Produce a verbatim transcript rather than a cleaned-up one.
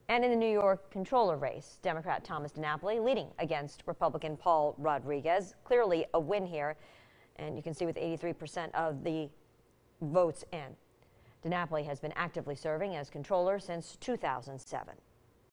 And in the New York comptroller race, Democrat Thomas DiNapoli leading against Republican Paul Rodriguez. Clearly a win here, and you can see with eighty-three percent of the votes in. DiNapoli has been actively serving as comptroller since two thousand seven.